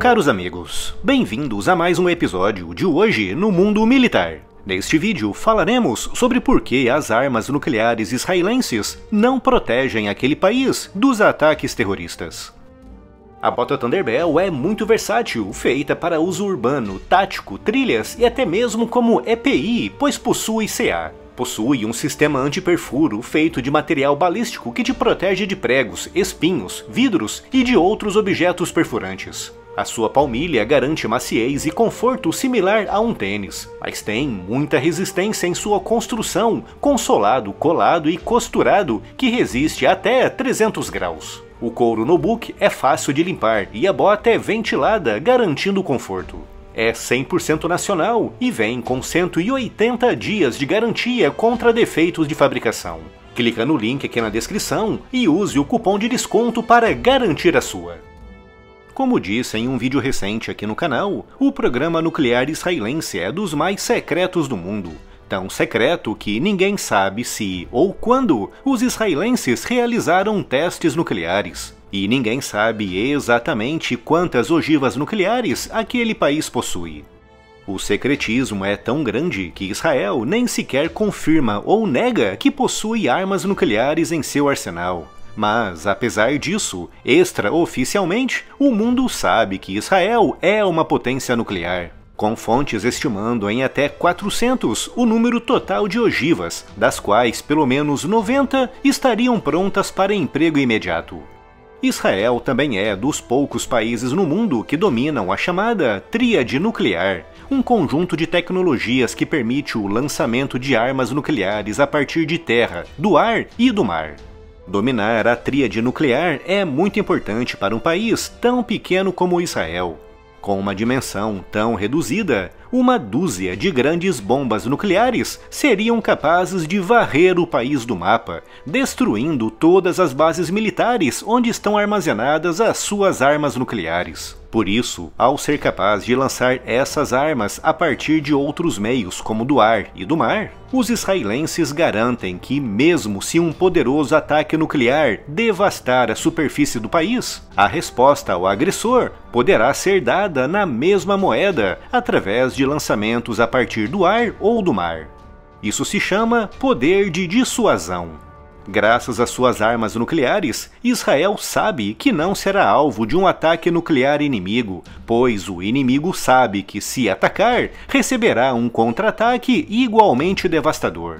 Caros amigos, bem-vindos a mais um episódio de Hoje no Mundo Militar. Neste vídeo falaremos sobre por que as armas nucleares israelenses não protegem aquele país dos ataques terroristas. A bota Thunderbell é muito versátil, feita para uso urbano, tático, trilhas e até mesmo como EPI, pois possui CA. Possui um sistema anti-perfuro feito de material balístico que te protege de pregos, espinhos, vidros e de outros objetos perfurantes. A sua palmilha garante maciez e conforto similar a um tênis, mas tem muita resistência em sua construção, com solado colado e costurado que resiste até 300 graus. O couro no book é fácil de limpar e a bota é ventilada, garantindo conforto. É 100% nacional e vem com 180 dias de garantia contra defeitos de fabricação. Clica no link aqui na descrição e use o cupom de desconto para garantir a sua. Como disse em um vídeo recente aqui no canal, o programa nuclear israelense é dos mais secretos do mundo. Tão secreto que ninguém sabe se ou quando os israelenses realizaram testes nucleares. E ninguém sabe exatamente quantas ogivas nucleares aquele país possui. O secretismo é tão grande que Israel nem sequer confirma ou nega que possui armas nucleares em seu arsenal. Mas, apesar disso, extraoficialmente, o mundo sabe que Israel é uma potência nuclear, com fontes estimando em até 400 o número total de ogivas, das quais pelo menos 90 estariam prontas para emprego imediato. Israel também é dos poucos países no mundo que dominam a chamada tríade nuclear, um conjunto de tecnologias que permite o lançamento de armas nucleares a partir de terra, do ar e do mar. Dominar a tríade nuclear é muito importante para um país tão pequeno como Israel. Com uma dimensão tão reduzida, uma dúzia de grandes bombas nucleares seriam capazes de varrer o país do mapa, destruindo todas as bases militares onde estão armazenadas as suas armas nucleares. Por isso, ao ser capaz de lançar essas armas a partir de outros meios, como do ar e do mar, os israelenses garantem que, mesmo se um poderoso ataque nuclear devastar a superfície do país, a resposta ao agressor poderá ser dada na mesma moeda, através de lançamentos a partir do ar ou do mar. Isso se chama poder de dissuasão. Graças às suas armas nucleares, Israel sabe que não será alvo de um ataque nuclear inimigo, pois o inimigo sabe que, se atacar, receberá um contra-ataque igualmente devastador.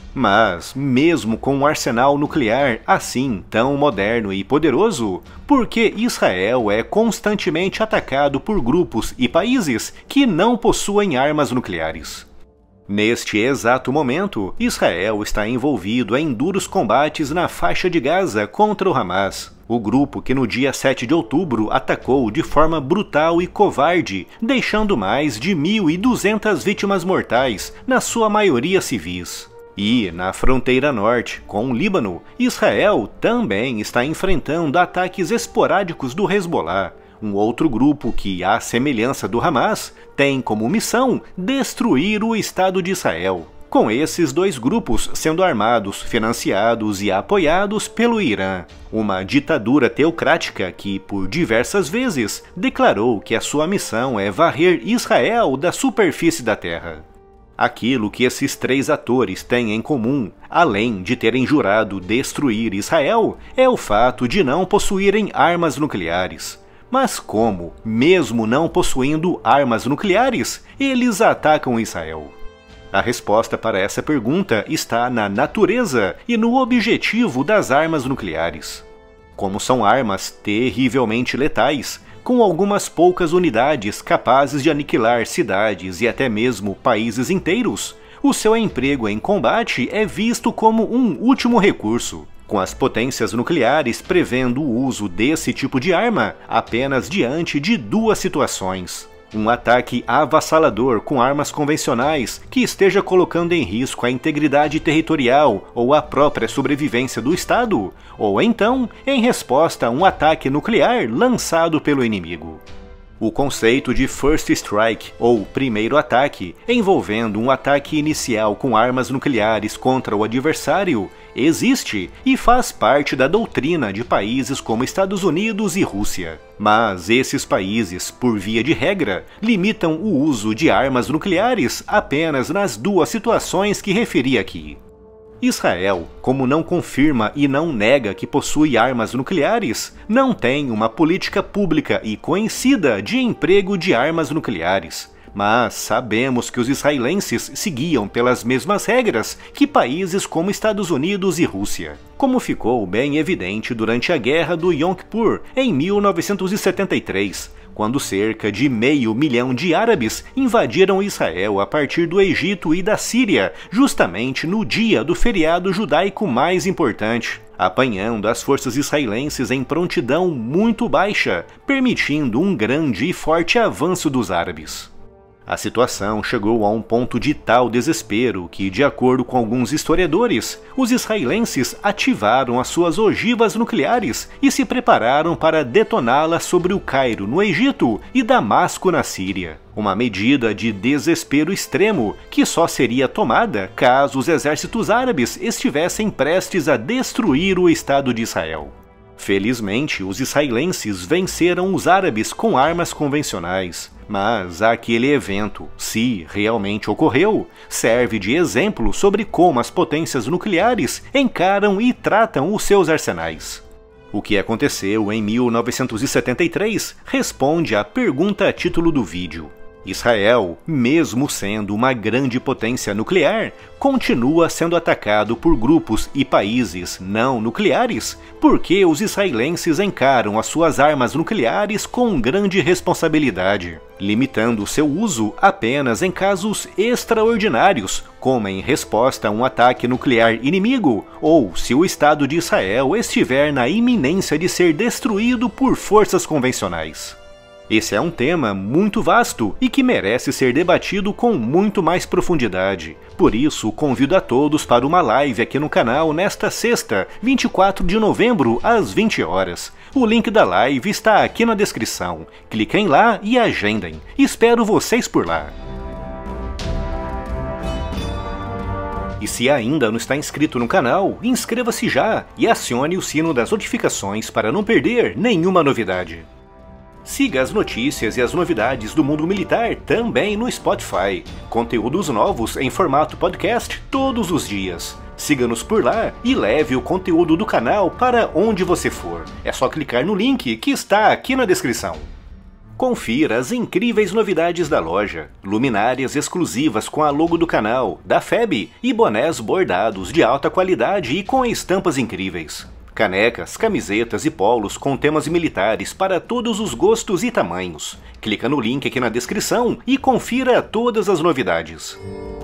Mas, mesmo com um arsenal nuclear assim tão moderno e poderoso, por que Israel é constantemente atacado por grupos e países que não possuem armas nucleares? Neste exato momento, Israel está envolvido em duros combates na faixa de Gaza contra o Hamas, o grupo que no dia 7 de outubro atacou de forma brutal e covarde, deixando mais de 1.200 vítimas mortais, na sua maioria civis. E, na fronteira norte, com o Líbano, Israel também está enfrentando ataques esporádicos do Hezbollah, um outro grupo que, à semelhança do Hamas, tem como missão destruir o Estado de Israel, com esses dois grupos sendo armados, financiados e apoiados pelo Irã, uma ditadura teocrática que, por diversas vezes, declarou que a sua missão é varrer Israel da superfície da terra. Aquilo que esses três atores têm em comum, além de terem jurado destruir Israel, é o fato de não possuírem armas nucleares. Mas como, mesmo não possuindo armas nucleares, eles atacam Israel? A resposta para essa pergunta está na natureza e no objetivo das armas nucleares. Como são armas terrivelmente letais, com algumas poucas unidades capazes de aniquilar cidades e até mesmo países inteiros, o seu emprego em combate é visto como um último recurso, com as potências nucleares prevendo o uso desse tipo de arma apenas diante de duas situações: um ataque avassalador com armas convencionais que esteja colocando em risco a integridade territorial ou a própria sobrevivência do Estado, ou então em resposta a um ataque nuclear lançado pelo inimigo. O conceito de First Strike, ou primeiro ataque, envolvendo um ataque inicial com armas nucleares contra o adversário, existe e faz parte da doutrina de países como Estados Unidos e Rússia. Mas esses países, por via de regra, limitam o uso de armas nucleares apenas nas duas situações que referi aqui. Israel, como não confirma e não nega que possui armas nucleares, não tem uma política pública e conhecida de emprego de armas nucleares. Mas sabemos que os israelenses seguiam pelas mesmas regras que países como Estados Unidos e Rússia, como ficou bem evidente durante a Guerra do Yom Kippur em 1973, quando cerca de 500 mil de árabes invadiram Israel a partir do Egito e da Síria, justamente no dia do feriado judaico mais importante, apanhando as forças israelenses em prontidão muito baixa, permitindo um grande e forte avanço dos árabes. A situação chegou a um ponto de tal desespero que, de acordo com alguns historiadores, os israelenses ativaram as suas ogivas nucleares e se prepararam para detoná-las sobre o Cairo, no Egito, e Damasco, na Síria. Uma medida de desespero extremo que só seria tomada caso os exércitos árabes estivessem prestes a destruir o Estado de Israel. Felizmente, os israelenses venceram os árabes com armas convencionais, mas aquele evento, se realmente ocorreu, serve de exemplo sobre como as potências nucleares encaram e tratam os seus arsenais. O que aconteceu em 1973 responde à pergunta a título do vídeo. Israel, mesmo sendo uma grande potência nuclear, continua sendo atacado por grupos e países não nucleares porque os israelenses encaram as suas armas nucleares com grande responsabilidade, limitando seu uso apenas em casos extraordinários, como em resposta a um ataque nuclear inimigo, ou se o Estado de Israel estiver na iminência de ser destruído por forças convencionais. Esse é um tema muito vasto e que merece ser debatido com muito mais profundidade. Por isso, convido a todos para uma live aqui no canal nesta sexta, 24 de novembro, às 20 horas. O link da live está aqui na descrição. Cliquem lá e agendem. Espero vocês por lá. E se ainda não está inscrito no canal, inscreva-se já e acione o sino das notificações para não perder nenhuma novidade. Siga as notícias e as novidades do mundo militar também no Spotify. Conteúdos novos em formato podcast todos os dias. Siga-nos por lá e leve o conteúdo do canal para onde você for. É só clicar no link que está aqui na descrição. Confira as incríveis novidades da loja, luminárias exclusivas com a logo do canal, da FEB e bonés bordados de alta qualidade e com estampas incríveis. Canecas, camisetas e polos com temas militares para todos os gostos e tamanhos. Clica no link aqui na descrição e confira todas as novidades.